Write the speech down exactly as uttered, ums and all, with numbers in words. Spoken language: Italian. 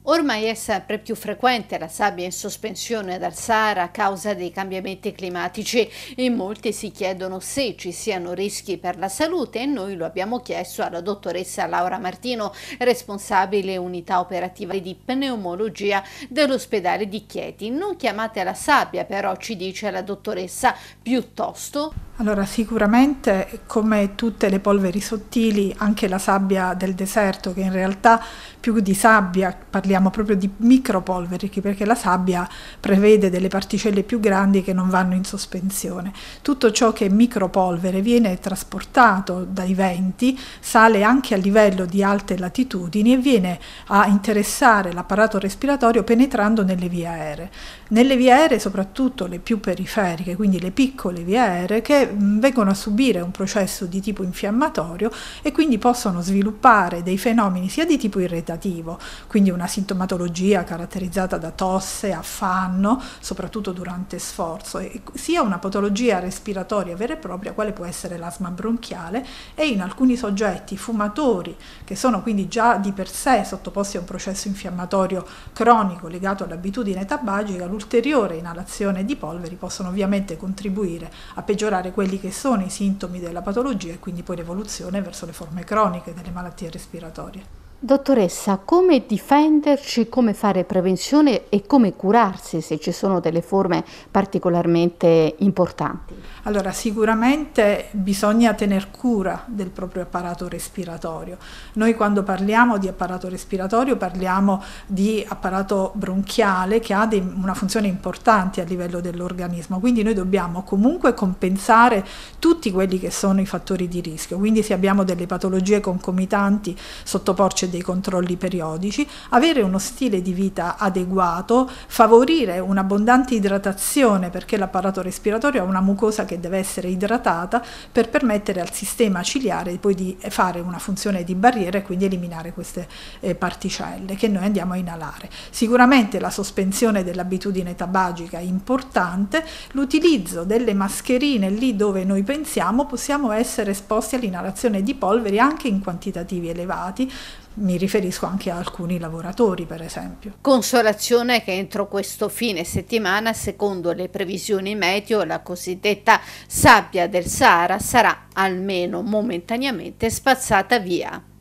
Ormai è sempre più frequente la sabbia in sospensione dal Sahara a causa dei cambiamenti climatici e molti si chiedono se ci siano rischi per la salute e noi lo abbiamo chiesto alla dottoressa Laura Martino, responsabile unità operativa di pneumologia dell'ospedale di Chieti. Non chiamate la sabbia però, ci dice la dottoressa, piuttosto... Allora, sicuramente, come tutte le polveri sottili, anche la sabbia del deserto, che in realtà più di sabbia parliamo proprio di micropolveri, perché la sabbia prevede delle particelle più grandi che non vanno in sospensione. Tutto ciò che è micropolvere viene trasportato dai venti, sale anche a livello di alte latitudini e viene a interessare l'apparato respiratorio penetrando nelle vie aeree. Nelle vie aeree, soprattutto le più periferiche, quindi le piccole vie aeree, che vengono a subire un processo di tipo infiammatorio e quindi possono sviluppare dei fenomeni sia di tipo irritativo, quindi una sintomatologia caratterizzata da tosse, affanno, soprattutto durante sforzo, e sia una patologia respiratoria vera e propria, quale può essere l'asma bronchiale, e in alcuni soggetti fumatori, che sono quindi già di per sé sottoposti a un processo infiammatorio cronico legato all'abitudine tabagica, l'ulteriore inalazione di polveri possono ovviamente contribuire a peggiorare quelli che sono i sintomi della patologia e quindi poi l'evoluzione verso le forme croniche delle malattie respiratorie. Dottoressa, come difenderci, come fare prevenzione e come curarsi se ci sono delle forme particolarmente importanti? Allora, sicuramente bisogna tener cura del proprio apparato respiratorio. Noi quando parliamo di apparato respiratorio parliamo di apparato bronchiale che ha dei, una funzione importante a livello dell'organismo, quindi noi dobbiamo comunque compensare tutti quelli che sono i fattori di rischio, quindi se abbiamo delle patologie concomitanti sottoporci dei controlli periodici, avere uno stile di vita adeguato, favorire un'abbondante idratazione, perché l'apparato respiratorio ha una mucosa che deve essere idratata per permettere al sistema ciliare poi di fare una funzione di barriera e quindi eliminare queste eh, particelle che noi andiamo a inalare. Sicuramente la sospensione dell'abitudine tabagica è importante, l'utilizzo delle mascherine lì dove noi pensiamo possiamo essere esposti all'inalazione di polveri anche in quantitativi elevati. Mi riferisco anche a alcuni lavoratori, per esempio. Consolazione che entro questo fine settimana, secondo le previsioni meteo, la cosiddetta sabbia del Sahara sarà almeno momentaneamente spazzata via.